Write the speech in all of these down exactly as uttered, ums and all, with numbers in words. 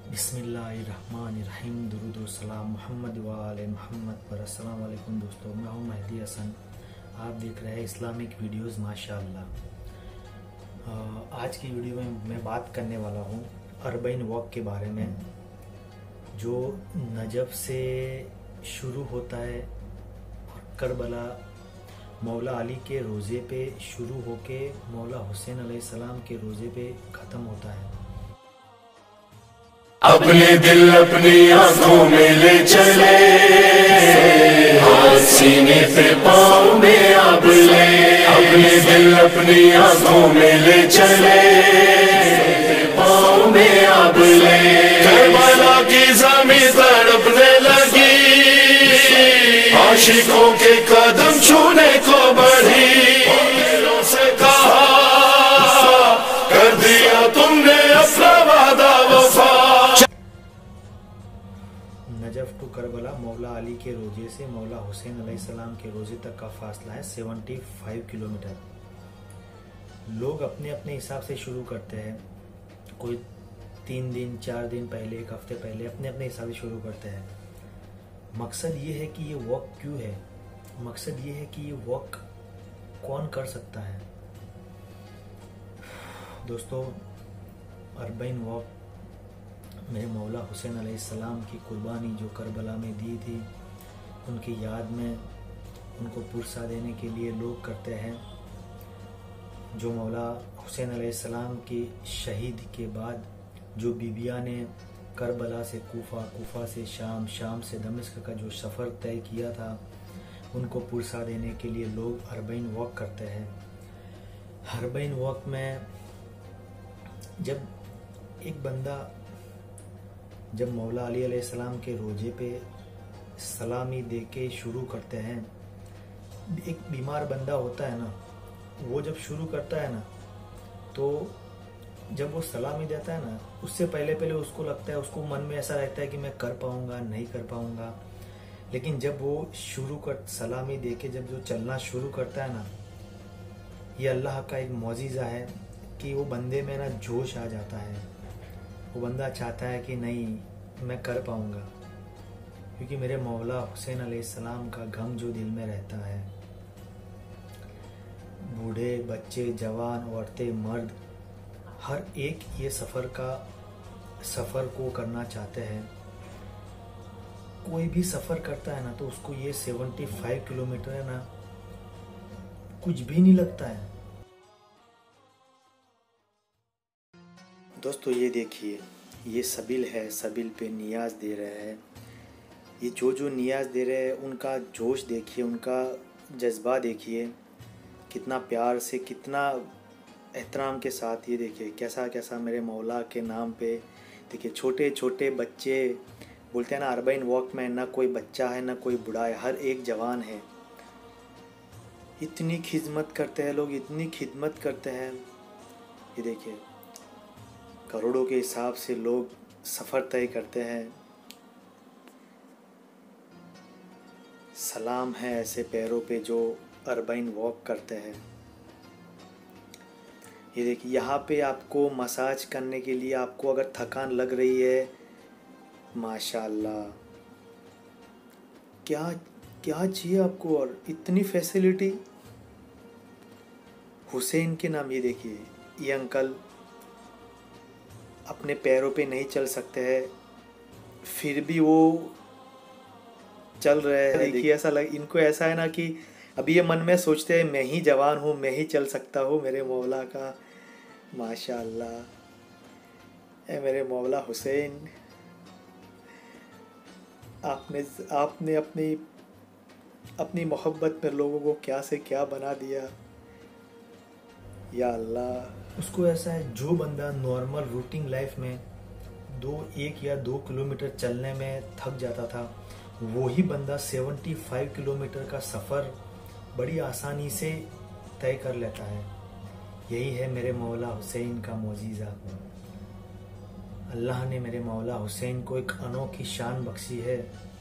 बिस्मिल्लाहिर्रहमानिर्रहीम। दुरूद व सलाम मोहम्मद व आले मोहम्मद पर। अस्सलाम वालेकुम दोस्तों, मैं हूं मेहदी हसन। आप देख रहे हैं इस्लामिक वीडियोस माशाअल्लाह। आज की वीडियो में मैं बात करने वाला हूं अरबईन वॉक के बारे में, जो नजफ से शुरू होता है और करबला मौला अली के रोज़े पे शुरू होके मौला हुसैन अलैहिस्सलाम के रोज़े पे ख़त्म होता है। अपने दिल अपनी आंखों में ले चले, हाथ सीने पे पाँव में अब ले। अपने दिल अपनी आंखों में ले चले, पाँव में अब ले। करबला की ज़मीं तड़पने लगी, आशिकों के कदम छूने को बढ़ी। दिलों से कहा कर दिया तुमने अपना वादा वफा। नजफ टू करबला मौला अली के रोजे से मौला हुसैन अलैहिस्सलाम के रोजे तक का फासला है पचहत्तर किलोमीटर। लोग अपने अपने हिसाब से शुरू करते हैं, कोई तीन दिन चार दिन पहले, एक हफ्ते पहले अपने अपने हिसाब से शुरू करते हैं। मकसद ये है कि ये वॉक क्यों है, मकसद ये है कि ये वॉक कौन कर सकता है। दोस्तों, अरबईन वॉक मेरे मौला हुसैन अलैहिस्सलाम की कुर्बानी जो करबला में दी थी, उनकी याद में उनको पुरसा देने के लिए लोग करते हैं। जो मौला हुसैन अलैहिस्सलाम की शहीद के बाद जो बीबिया ने करबला से कूफा, कूफा से शाम, शाम से दमिश्क का जो सफ़र तय किया था, उनको पुरसा देने के लिए लोग अरबईन वॉक करते हैं। अरबईन वॉक में जब एक बंदा जब मौला अली अलैहिस्सलाम के रोजे पे सलामी दे के शुरू करते हैं, एक बीमार बंदा होता है ना, वो जब शुरू करता है ना, तो जब वो सलामी देता है ना, उससे पहले पहले उसको लगता है, उसको मन में ऐसा रहता है कि मैं कर पाऊंगा नहीं कर पाऊंगा। लेकिन जब वो शुरू कर सलामी दे के जब जो चलना शुरू करता है ना, ये अल्लाह का एक मौजिज़ा है कि वो बंदे में ना जोश आ जाता है। वो बंदा चाहता है कि नहीं, मैं कर पाऊंगा, क्योंकि मेरे मौला हुसैन अलैहिस्सलाम का गम जो दिल में रहता है। बूढ़े, बच्चे, जवान, औरतें, मर्द, हर एक ये सफ़र का सफ़र को करना चाहते हैं। कोई भी सफ़र करता है ना, तो उसको ये पचहत्तर किलोमीटर है ना, कुछ भी नहीं लगता है। दोस्तों, ये देखिए, ये सबिल है, सबिल पे नियाज दे रहे हैं। ये जो जो नियाज दे रहे हैं, उनका जोश देखिए, उनका जज्बा देखिए, कितना प्यार से, कितना एहतराम के साथ। ये देखिए कैसा कैसा मेरे मौला के नाम पे। देखिए छोटे छोटे बच्चे, बोलते हैं ना अरबईन वॉक में ना कोई बच्चा है ना कोई बूढ़ा है, हर एक जवान है। इतनी खिदमत करते हैं लोग, इतनी खिदमत करते हैं। ये देखिए करोड़ों के हिसाब से लोग सफ़र तय करते हैं। सलाम है ऐसे पैरों पे जो अरबईन वॉक करते हैं। ये देखिए, यहाँ पे आपको मसाज करने के लिए, आपको अगर थकान लग रही है, माशाल्लाह, क्या क्या चाहिए आपको, और इतनी फैसिलिटी हुसैन के नाम। ये देखिए, ये अंकल अपने पैरों पे नहीं चल सकते हैं, फिर भी वो चल रहे हैं। देखिए ऐसा लग, इनको ऐसा है ना कि अभी ये मन में सोचते हैं, मैं ही जवान हूँ, मैं ही चल सकता हूँ मेरे मौला का। माशाअल्लाह, ए मेरे मौला हुसैन, आपने आपने अपनी अपनी मोहब्बत में लोगों को क्या से क्या बना दिया। या अल्लाह, उसको ऐसा है, जो बंदा नॉर्मल रूटीन लाइफ में दो एक या दो किलोमीटर चलने में थक जाता था, वही बंदा पचहत्तर किलोमीटर का सफ़र बड़ी आसानी से तय कर लेता है। यही है मेरे मौला हुसैन का मौजिज़ा। अल्लाह ने मेरे मौला हुसैन को एक अनोखी शान बख्शी है।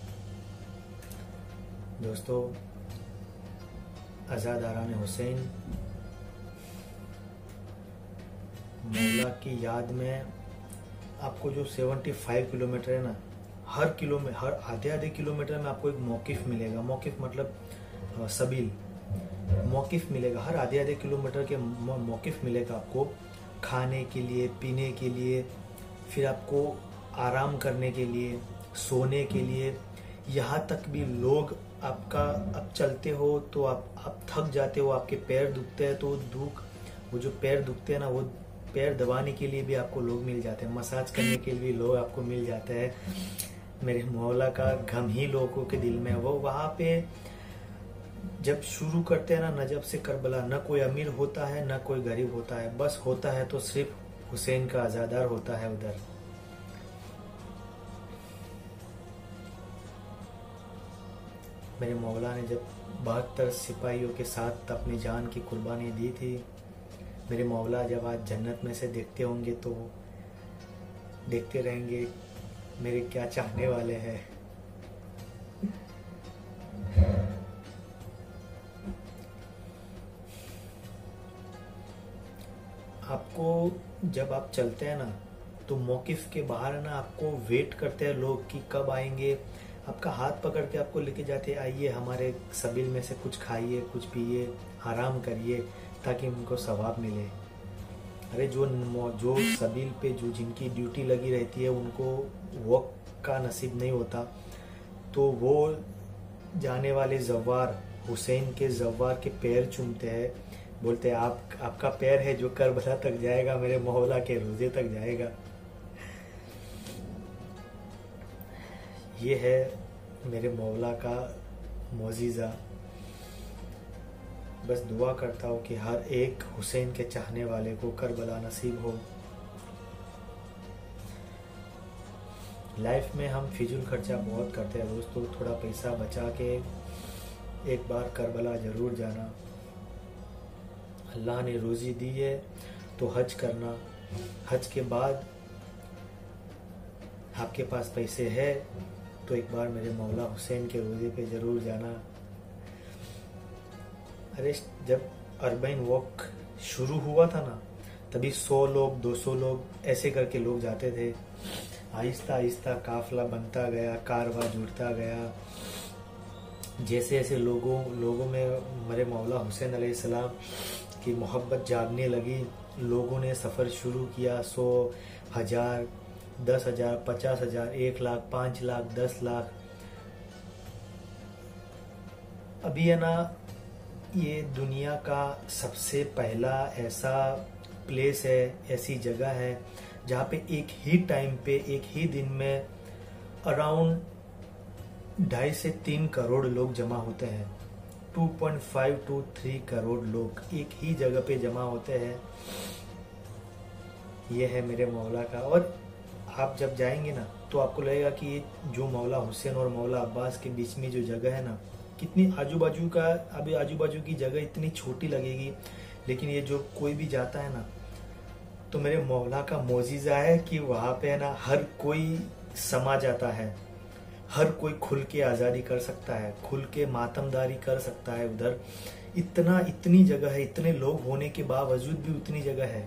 दोस्तों, अज़ादारान हुसैन मौला की याद में आपको जो पचहत्तर किलोमीटर है ना, हर किलोमीटर हर आधे आधे किलोमीटर में आपको एक मौकिफ मिलेगा। मौकिफ मतलब सबील, मौकिफ मिलेगा। हर आधे आधे किलोमीटर के मौकिफ मिलेगा आपको, खाने के लिए, पीने के लिए, फिर आपको आराम करने के लिए, सोने के लिए। यहाँ तक भी लोग आपका, आप चलते हो तो आप आप थक जाते हो, आपके पैर दुखते हैं, तो दुख वो जो पैर दुखते हैं ना, वो पैर दबाने के लिए भी आपको लोग मिल जाते हैं, मसाज करने के लिए भी लोग आपको मिल जाते हैं। मेरे मौला का गम ही लोगों के दिल में है। वो वहाँ पे जब शुरू करते हैं ना, नजफ से करबला, न कोई अमीर होता है न कोई गरीब होता है, बस होता है तो सिर्फ हुसैन का आजादार होता है उधर। मेरे मौला ने जब बहत्तर सिपाहियों के साथ अपनी जान की कुर्बानी दी थी, मेरे मौला जब आज जन्नत में से देखते होंगे तो देखते रहेंगे मेरे क्या चाहने वाले हैं। आपको जब आप चलते हैं ना, तो मौकिफ के बाहर ना आपको वेट करते हैं लोग कि कब आएंगे। आपका हाथ पकड़ के आपको लेके जाते, आइए हमारे सबील में से कुछ खाइए, कुछ पिए, आराम करिए, ताकि उनको सवाब मिले। अरे जो जो सबील पे जो जिनकी ड्यूटी लगी रहती है, उनको वक्त का नसीब नहीं होता, तो वो जाने वाले जव्वार, हुसैन के जव्वार के पैर चूमते हैं, बोलते हैं आप आपका पैर है जो करबला तक जाएगा, मेरे मौला के रोजे तक जाएगा। ये है मेरे मौला का मौजिज़ा। बस दुआ करता हूँ कि हर एक हुसैन के चाहने वाले को करबला नसीब हो। लाइफ में हम फिजूल खर्चा बहुत करते हैं दोस्तों, थोड़ा पैसा बचा के एक बार करबला जरूर जाना। अल्लाह ने रोज़ी दी है तो हज करना। हज के बाद आपके पास पैसे है तो एक बार मेरे मौला हुसैन के रोज़े पे ज़रूर जाना। अरे जब अरबईन वॉक शुरू हुआ था ना, तभी सौ लोग, दो सौ लोग ऐसे करके लोग जाते थे। आहिस्ता आहिस्ता काफिला बनता गया, कारवा जुड़ता गया। जैसे जैसे लोगों लोगों में मेरे मौला हुसैन अलैहिस्सलाम की मोहब्बत जागने लगी, लोगों ने सफ़र शुरू किया। सौ, हजार, दस हजार, पचास हजार, एक लाख, पाँच लाख, दस लाख। अभी है ना, ये दुनिया का सबसे पहला ऐसा प्लेस है, ऐसी जगह है जहाँ पे एक ही टाइम पे, एक ही दिन में अराउंड ढाई से तीन करोड़ लोग जमा होते हैं। Two point five two three crore लोग एक ही जगह पे जमा होते हैं। ये है मेरे मौला का। और आप जब जाएंगे ना, तो आपको लगेगा कि ये जो मौला हुसैन और मौला अब्बास के बीच में जो जगह है ना, कितनी आजू बाजू का, अभी आजू बाजू की जगह इतनी छोटी लगेगी, लेकिन ये जो कोई भी जाता है ना, तो मेरे मौला का मौजिज़ा है कि वहाँ पे है ना हर कोई समा जाता है, हर कोई खुल के आज़ादी कर सकता है, खुल के मातमदारी कर सकता है। उधर इतना इतनी जगह है, इतने लोग होने के बावजूद भी उतनी जगह है।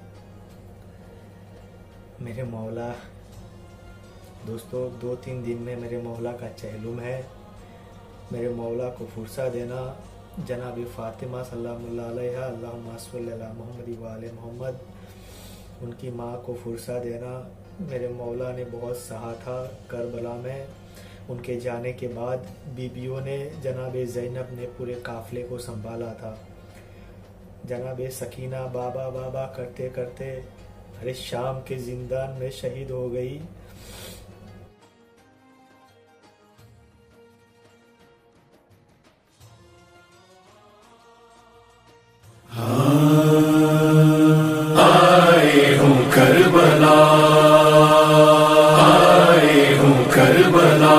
मेरे मौला दोस्तों, दो तीन दिन में मेरे मौला का चहलुम है। मेरे मौला को फुर्सा देना। जनाब फातिमा सल्लल्लाहु अलैहा अल्लाहुम्मा सल्लि अला मुहम्मद व आले मोहम्मद, उनकी माँ को फुर्सा देना। मेरे मौला ने बहुत सहा था करबला में। उनके जाने के बाद बीबियों ने, जनाब ज़ैनब ने पूरे काफिले को संभाला था। जनाब सकीना बाबा बाबा करते करते अरे शाम के जिंदान में शहीद हो गई। आए हूँ करबला, आए हूँ करबला।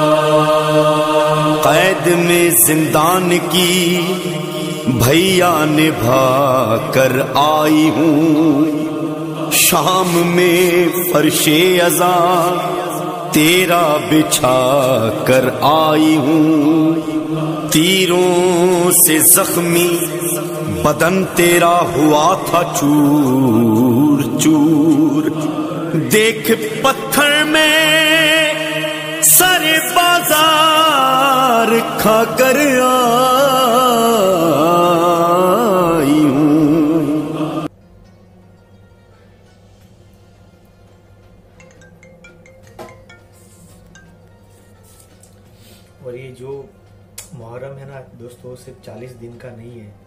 कैद में जिंदान की भैया निभा कर आई हूँ। शाम में फर्शे अज़ा तेरा बिछा कर आई हूँ। तीरों से जख्मी बदन तेरा हुआ था चूर चूर। देख पत्थर में सारे बाजार खाकर आई हूं। और ये जो मुहर्रम है ना दोस्तों, सिर्फ चालीस दिन का नहीं है।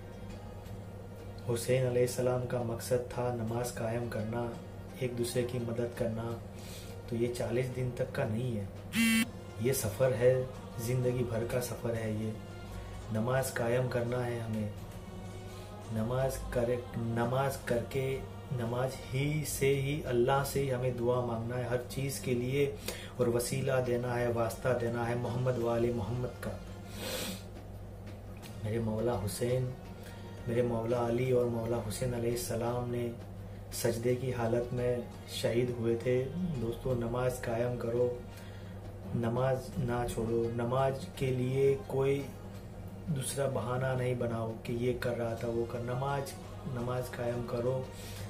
हुसैन अलैहिस्सलाम का मकसद था नमाज कायम करना, एक दूसरे की मदद करना। तो ये चालीस दिन तक का नहीं है, ये सफ़र है, ज़िंदगी भर का सफ़र है। ये नमाज कायम करना है हमें। नमाज करे नमाज करके नमाज ही से ही अल्लाह से ही हमें दुआ मांगना है हर चीज़ के लिए, और वसीला देना है, वास्ता देना है मोहम्मद वाले मोहम्मद का। मेरे मौला हुसैन, मेरे मौला अली और मौला हुसैन अलैहिस्सलाम ने सजदे की हालत में शहीद हुए थे। दोस्तों नमाज कायम करो, नमाज ना छोड़ो। नमाज के लिए कोई दूसरा बहाना नहीं बनाओ कि ये कर रहा था वो कर। नमाज नमाज कायम करो।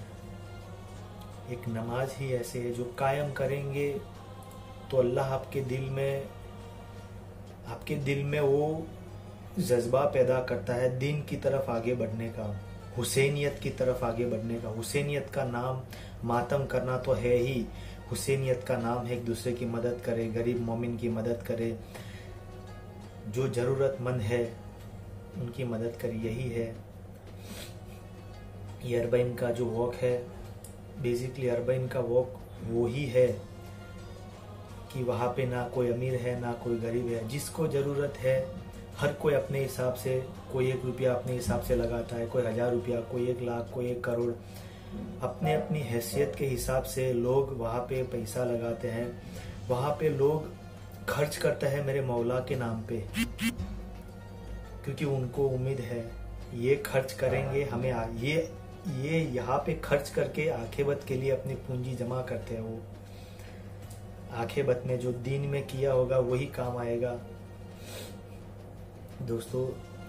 एक नमाज ही ऐसे है जो कायम करेंगे तो अल्लाह आपके दिल में आपके दिल में वो जज्बा पैदा करता है दीन की तरफ आगे बढ़ने का, हुसैनियत की तरफ आगे बढ़ने का। हुसैनियत का नाम मातम करना तो है ही, हुसैनियत का नाम है एक दूसरे की मदद करे, गरीब मोमिन की मदद करे, जो जरूरतमंद है उनकी मदद करे, यही है। ये अरबईन का जो वॉक है, बेसिकली अरबईन का वॉक वो ही है कि वहाँ पे ना कोई अमीर है ना कोई गरीब है, जिसको ज़रूरत है हर कोई अपने हिसाब से, कोई एक रुपया अपने हिसाब से लगाता है, कोई हजार रुपया, कोई एक लाख, कोई एक करोड़, अपने अपनी हैसियत के हिसाब से लोग वहाँ पे पैसा लगाते हैं। वहाँ पे लोग खर्च करते हैं मेरे मौला के नाम पे, क्योंकि उनको उम्मीद है ये खर्च करेंगे हमें आ, ये ये यहाँ पे खर्च करके आखिरत के लिए अपनी पूंजी जमा करते हैं। वो आखिरत में जो दीन में किया होगा वही काम आएगा। दोस्तों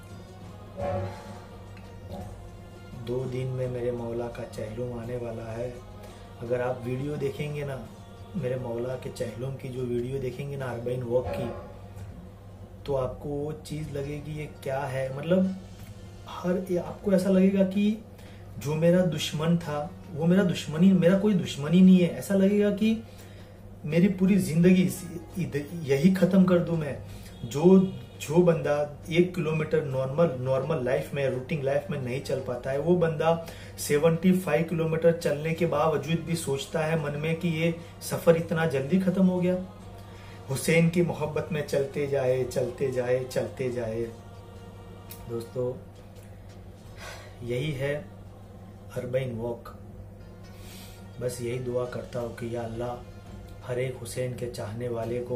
दो दिन में मेरे मौला का चहलुम आने वाला है। अगर आप वीडियो देखेंगे ना, मेरे मौला के चहलुम की जो वीडियो देखेंगे ना अरबईन वॉक की, तो आपको वो चीज़ लगेगी ये क्या है। मतलब हर आपको ऐसा लगेगा कि जो मेरा दुश्मन था वो मेरा दुश्मनी, मेरा कोई दुश्मनी नहीं है। ऐसा लगेगा कि मेरी पूरी जिंदगी यही खत्म कर दूं मैं। जो जो बंदा एक किलोमीटर नॉर्मल नॉर्मल लाइफ में, रूटीन लाइफ में नहीं चल पाता है, वो बंदा पचहत्तर किलोमीटर चलने के बावजूद भी सोचता है मन में कि ये सफर इतना जल्दी खत्म हो गया। हुसैन की मोहब्बत में चलते जाए चलते जाए चलते जाए। दोस्तों यही है अरबईन वॉक। बस यही दुआ करता हूँ कि या अल्लाह हर एक हुसैन के चाहने वाले को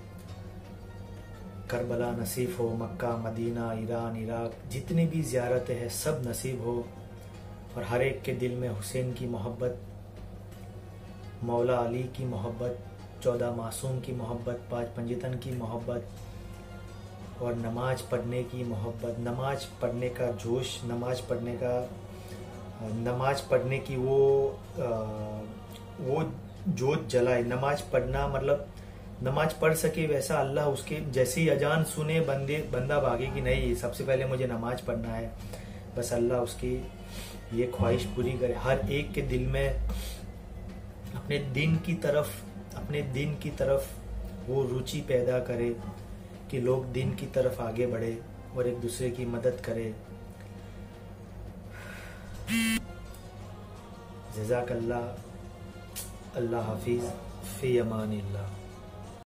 करबला नसीब हो, मक्का, मदीना, ईरान, इराक, जितनी भी ज़ियारतें हैं सब नसीब हो, और हर एक के दिल में हुसैन की मोहब्बत, मौला अली की मोहब्बत, चौदह मासूम की मोहब्बत, पाँच पंजितन की मोहब्बत, और नमाज पढ़ने की मोहब्बत, नमाज पढ़ने का जोश, नमाज पढ़ने का नमाज पढ़ने की वो आ, वो जोत जलाए। नमाज पढ़ना मतलब नमाज पढ़ सके वैसा अल्लाह उसके जैसे ही अजान सुने बंदे बंदा भागे कि नहीं सबसे पहले मुझे नमाज पढ़ना है। बस अल्लाह उसकी ये ख्वाहिश पूरी करे, हर एक के दिल में अपने दिन की तरफ अपने दिन की तरफ वो रुचि पैदा करे कि लोग दिन की तरफ आगे बढ़े और एक दूसरे की मदद करे। जज़ाकल्लाह। अल्लाह हाफिज़, फ़ी अमानिल्लाह।